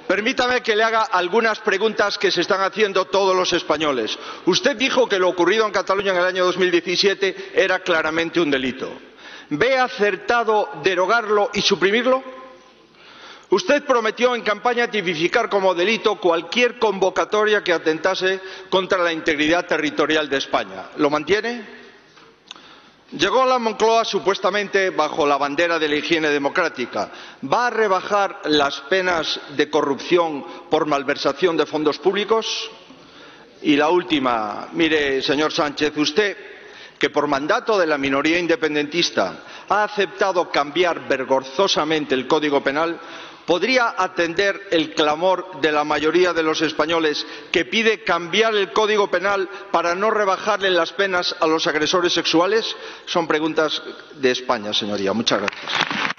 Permítame que le haga algunas preguntas que se están haciendo todos los españoles. Usted dijo que lo ocurrido en Cataluña en el año 2017 era claramente un delito. ¿Ve acertado derogarlo y suprimirlo? Usted prometió en campaña tipificar como delito cualquier convocatoria que atentase contra la integridad territorial de España. ¿Lo mantiene? Llegó a la Moncloa supuestamente bajo la bandera de la higiene democrática. ¿Va a rebajar las penas de corrupción por malversación de fondos públicos? Y la última, mire, señor Sánchez, usted, que por mandato de la minoría independentista ha aceptado cambiar vergonzosamente el Código Penal, ¿podría atender el clamor de la mayoría de los españoles que pide cambiar el Código Penal para no rebajarle las penas a los agresores sexuales? Son preguntas de España, señoría. Muchas gracias.